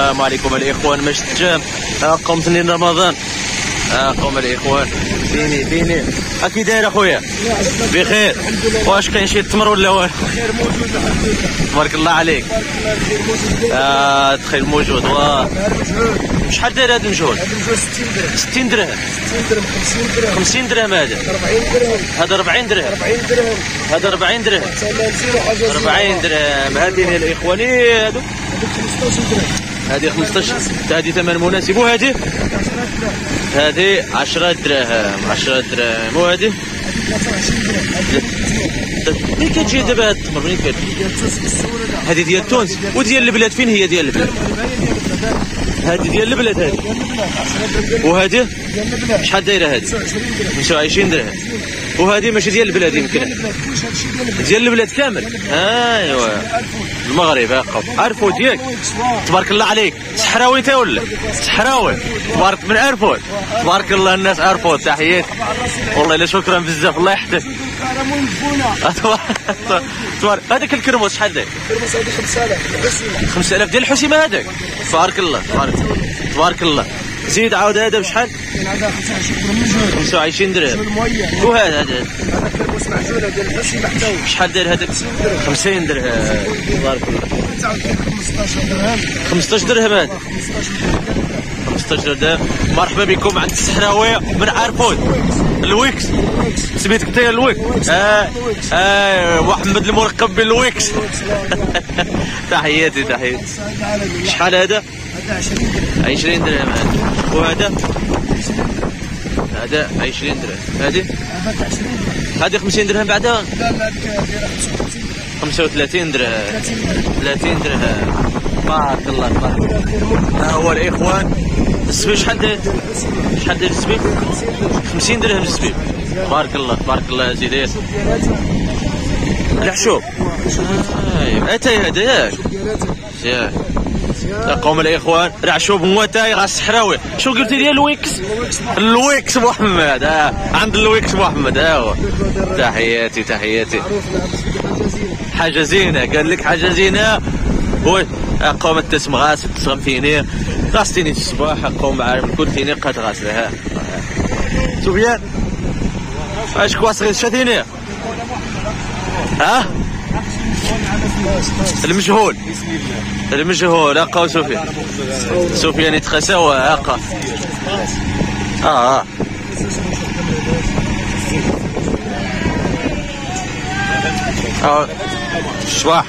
السلام عليكم الاخوان. ما شتش قوم سنين رمضان. قوم الاخوان فيني كي داير اخويا؟ بخير. واش كاين شي تمر ولا والو؟ خير موجود الحمد لله. تبارك الله عليك. دخيل موجود. شحال داير هذا المجهول؟ هذا المجهول 60 60 درهم. درهم. 60 درهم 50 درهم 50 درهم. هذا 40 درهم. هذا 40 درهم. هذا 40 درهم. هذه هي الاخواني. هذوك 15 درهم. هذه 15. هذه ثمن مناسب. وهذه 10 دراهم. 10 دراهم. وهذه 23 درهم. منين كتجي دابا هاد التمر؟ منين كتجي؟ هذه ديال تونس. وديال البلاد فين هي ديال البلاد؟ هذه ديال البلاد هذه. وهذه شحال دايره هذه؟ 25 درهم. وهذه ماشي ديال البلاد يمكن ديال البلاد كامل. ايوا المغرب. عرفوا ديالك. تبارك الله عليك. صحراوي انت ولا؟ صحراوي. تبارك من عرفوت. تبارك الله الناس عرفوت. تحياتي والله الا شكرا بزاف. الله يحفظك. تبارك. هذاك الكرموس شحال داير؟ الكرموس هذه 5000. 5000 ديال الحسيمه هذاك. تبارك الله. تبارك الله. زيد عاود هذا بشحال؟ هذا 25 درهم. 25 درهم. وهذا الكرموس معجونه ديال الحسيمه حتى هو. شحال داير هذاك؟ 50 درهم. تبارك الله. 15 درهم. 15 درهم. هذا 15 درهم. مرحبا بكم عند الصحراوي من عرفوت. الويكس. سميتك انت الويكس. محمد الملقب بالويكس. تحياتي. شحال هذا؟ 20 درهم. وهذا 20 درهم. هذه 50 درهم بعدها. لا دايره 35 درهم. 30 درهم. بارك الله. ها هو الاخوان. الزبيب شحال داير؟ الزبيب؟ 50 درهم الزبيب. تبارك الله. زيد الحشوب. اتاي هذا ياك. قوم الاخوان. العشوب هو تاي غا الصحراوي. شو قلتي لي؟ الويكس محمد. عند الويكس محمد. هو تحياتي. حاجه زينه. قال لك حاجه زينه. وي قوم التسم غاسل تسغم فيني. غاستيني في الصباح. قوم عارف كل فيني قد غاسلها. سفيان اش كواصغي شاتيني؟ المجهول. هاقا سفيان يتخساوى. هاقا الصباح.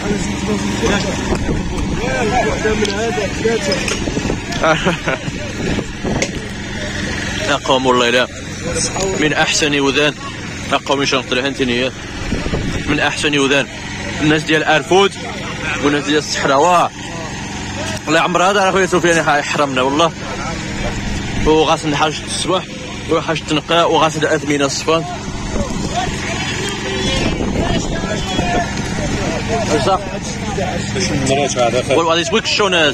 قوم والله لا من احسن وذان. قوم شنط الهنتنيه من احسن وذان. الناس ديال ارفود والناس ديال الصحراء. الله يعمر هذا اخويا سفيان يحرمنا والله. وغاسل حاجه الصباح وحاجه النقاء وغاسل الاثمنه الصفان. صح. والله يسويك الشونات.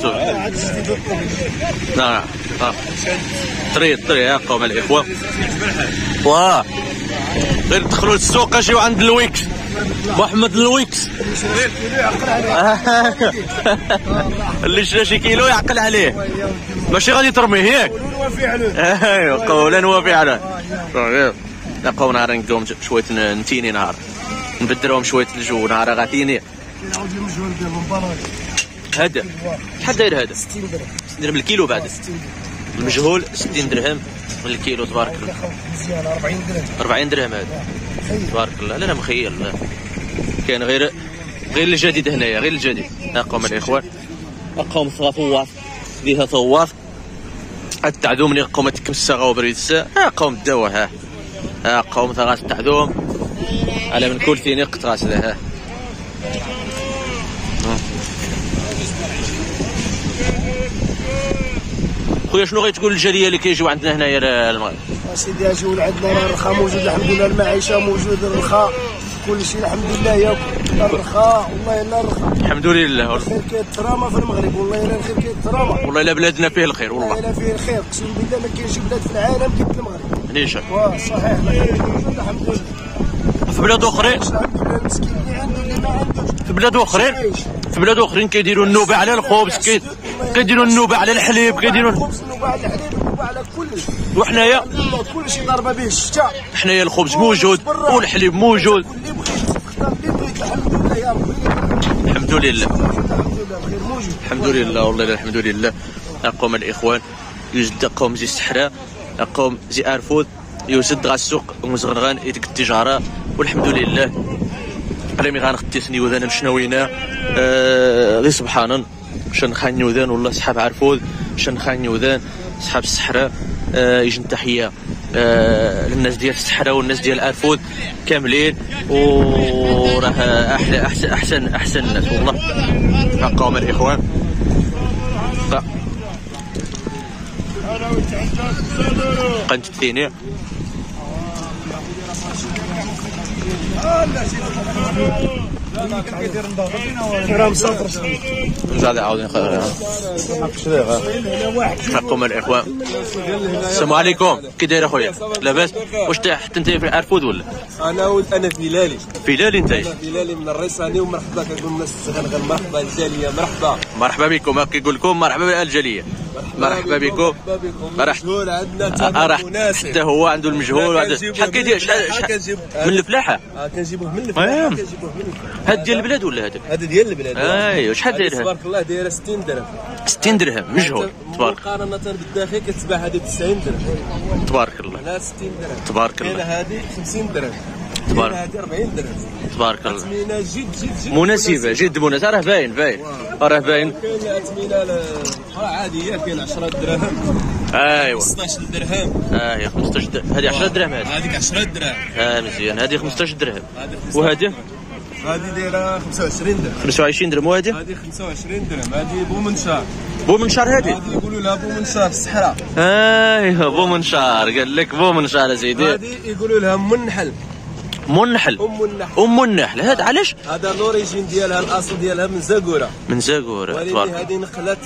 نعم. طريق يا قوم الاخوه. غير دخلوا للسوق اجيو عند الويكس. محمد الويكس. اللي شرا شي كيلو يعقل عليه. ماشي غادي ترميه ياك. قولا وفعلا. يا قوم نهار نقوم شويه نتيني نهار نبدلهم شويه الجو نهار غاتيني. هذا شحال داير هذا؟ 60 درهم الكيلو. بعد المجهول 60 درهم الكيلو. تبارك الله. مزيان 40 درهم. هذا تبارك الله. لا مخيل. كاين غير الجديد هنايا. غير الجديد. قوم الاخوان. قوم ثواف فيها ثواف. التعذوم اللي قوم تكمسا وبريد الساعه. قوم الدواء. قوم ثغاس التعذوم على من كل ثاني قطراس لها. خويا شنو غيتقول للجاليه اللي كيجيو عندنا هنايا المغرب؟ سيدي اجيو عندنا الرخاء موجود الحمد لله. المعيشه موجود. الرخاء كل شيء الحمد لله. ياكل الرخاء والله الا الرخاء. الحمد لله. الخير كيترامى في المغرب. والله الا الخير كيترامى. والله الا بلادنا فيه الخير. والله الا فيه الخير. اقسم بالله ما كاينش بلاد في العالم كيف المغرب. نيشان. صحيح. الحمد لله. في بلاد اخرين. في بلاد اخرين كيديروا النوبه على الخبز. كيديروا النوبه على الحليب، كيديروا الخبز النوبه على الحليب، النوبه على كلش. وحنايا كلشي ضاربه به الشتاء. حنايا الخبز موجود والحليب موجود. اللي بغيت تختار اللي بغيت، الحمد لله يا ربي. الحمد لله بخير موجود. الحمد لله والله الحمد لله. قوم الاخوان يزد قوم زي السحره، قوم زي ارفود يزد غا السوق ومزغرغان يدك التجاره والحمد لله. رامي غنختسني وذانا مشناوينا غير سبحانا شن خان يوذان والله صحاب عرفود، شن خان يوذان صحاب السحره. يجن تحيه للناس ديال السحره والناس ديال ارفود كاملين، وراه احسن الناس والله. قوم الاخوان قنت الثاني راه مسافر زاد عاودين قوم الاخوان. السلام عليكم، كي داير اخويا؟ لاباس؟ واش حتى انت في ارفود ولا؟ انا فيلالي. فيلالي انت؟ انا فيلالي من الريساني، ومرحبا كنقول الناس الصغار مرحبا الجاليه، مرحبا بكم. كيقول لكم مرحبا بالجاليه، مرحبا بكم. المجهول عندنا مناسب، حتى هو عنده المجهول. شحال كيدير؟ من الفلاحه؟ كنجيبوه من الفلاحه. هاد ديال البلاد ولا هذا؟ هذا ديال البلاد. ايوا شحال داير؟ تبارك الله دايره 60 درهم. 60 درهم مجهول تبارك. مقارنه بالداخل كتباع هذه ب 90 درهم. تبارك الله. لا 60 درهم تبارك الله. كاينه هذه 50 درهم، تبارك هذه 40 درهم. تبارك الله. اثمنه جد مناسبه جد مناسبه. راه باين راه باين. كاين اثمنه عاديه، كاين 10 دراهم. ايوا 15 درهم. 15 درهم. هذه 10 درهم. هذيك 10 دراهم. مزيان. هذه 15 درهم. وهذه دايره 25 درهم. 25 درهم. وهذه 25 درهم. هذه بومنشار. بومنشار. هذه يقولوا لها بومنشار الصحراء. ايوا بومنشار. قال لك بومنشار يا سيدي. هذه يقولوا لها منحل. منحل. ام النحل. هذا علاش؟ هذا لوريجين ديالها، الاصل ديالها من زاكوره. من زاكوره. ولكن هذه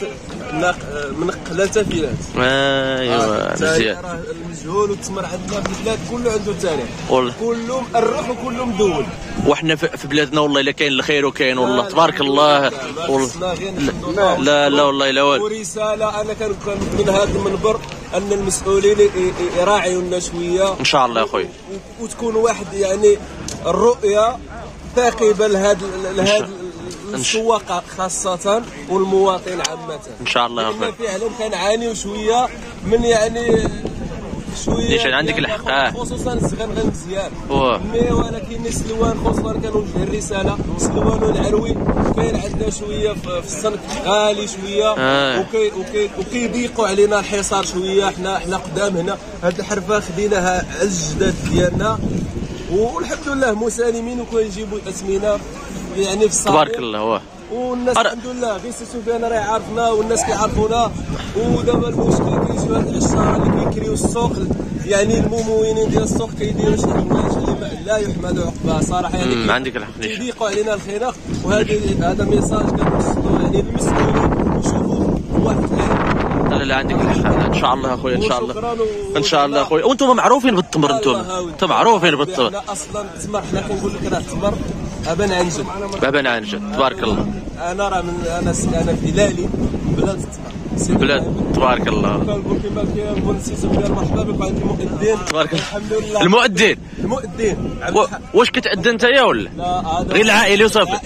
نقلت فيلات. ايوا مزيان. المجهول والتمر عندنا في البلاد كله عنده تاريخ والله، كله مأرخ وكله مدون. وحنا في بلادنا والله الا كاين الخير وكاين والله تبارك الله والله. لا والله الا والو. ورساله انا كنكون من هذا المنبر ان المسؤولين يراعيوا لنا شويه ان شاء الله اخويا، وتكون واحد يعني الرؤيه ثاقبه لهذا السواق خاصه والمواطن عامه ان شاء الله اخويا. فعلا كنعانيو شويه من يعني شويه ليش عندك الحق خصوصا الزغنغن مزيان ولكن السلوان خصوصا كنوجه الرساله السلوان والعروي كاين عندنا شويه في الصنف غالي شويه وكيضيقوا علينا الحصار شويه. حنا قدام هنا هاد الحرفه خديناها على الجداد ديالنا والحمد لله مسالمين وكنجيبوا الاثمنه يعني في الصالح تبارك الله. والناس الحمد لله غير سي سفيان راه عارفنا والناس كيعرفونا. ودابا المشكل كيجيو هاد العشره اللي كيكريو السوق يعني الممولين ديال السوق كيديروا شي حوايج اللي لا يحمد عقبها صراحه يعني عندك الحق كيضيقوا علينا الخناق. هذا ميساج كنوصلوا يعني للمسؤولين وشوفوا واحد لا عندك الحق ان شاء الله اخويا ان شاء الله ان شاء الله اخويا. وانتم معروفين بالتمر، انتم معروفين بالتمر. اصلا التمر حنا كنقول لك راه التمر ابان عنجد بابا عنجد تبارك الله. انا راه انا فيلالي بلاد التمر بلاد تبارك الله. كنقول كما كنقول السي سفيان مرحبا بك عند المؤذن تبارك الله. الحمد لله المؤذن واش كتأذن انت يا ولا غير العائلي وصافي؟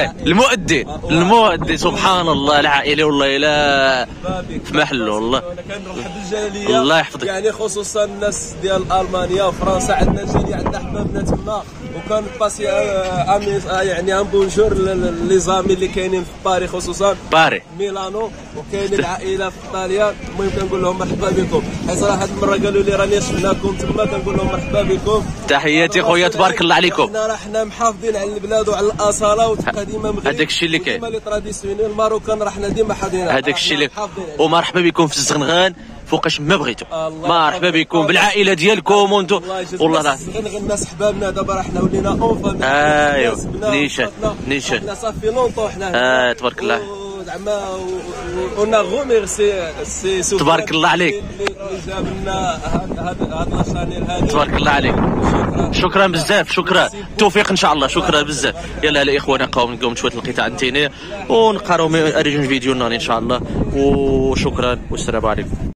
المؤذن سبحان الله العائلي والله لا في محله والله. كنرحب بالجاليه الله يحفظك يعني خصوصا الناس ديال المانيا وفرنسا. عندنا جاليه عندنا احبابنا تما وكان باسي يعني ان بونجور لي زامي اللي كاينين في باري خصوصا باري ميلانو وكاين العائله في الطاليان. المهم كنقول لهم مرحبا بكم حيت راه هاد المره قالوا لي راني شفناكم تما كنقول لهم مرحبا بكم. تحياتي خويا تبارك الله عليكم. حنا محافظين على البلاد وعلى الاصاله والقديمه مغرب. هذاك الشيء اللي كاين لي تراديسيونيل الماروكان راه حنا ديما حاضرين. هذاك الشيء اللي ومرحبا بكم في الزغنغان فوقاش ما بغيتوا. مرحبا بكم بالعائله ديالكم وانتم والله راه الناس حبابنا. دابا راه حنا ولينا اون فامي. ايوا نيشان حنا صافي لونطو حنا تبارك الله. زعما اون غوميرسي سي تبارك الله عليك اللي جاب لنا هاد لاشانيل هذه. تبارك الله عليك. شكرا بزاف. شكرا توفيق ان شاء الله. شكرا بزاف. يلا الاخوان نقوم شويه القطاع التيني ونقراو اريجون فيديو ناني ان شاء الله. وشكرا والسلام عليكم.